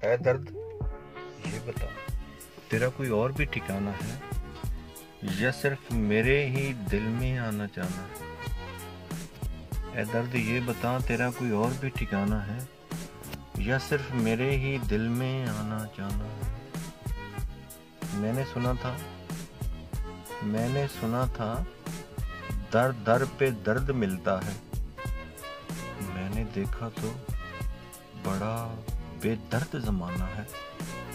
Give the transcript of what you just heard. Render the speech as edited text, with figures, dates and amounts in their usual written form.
है दर्द, ये बता, तेरा कोई और भी ठिकाना है या सिर्फ मेरे ही दिल में आना जाना है? ऐ दर्द ये बता, तेरा कोई और भी ठिकाना है या सिर्फ मेरे ही दिल में आना जाना है? मैंने सुना था दर दर पे दर्द मिलता है। मैंने देखा तो बड़ा बेदर्द जमाना है।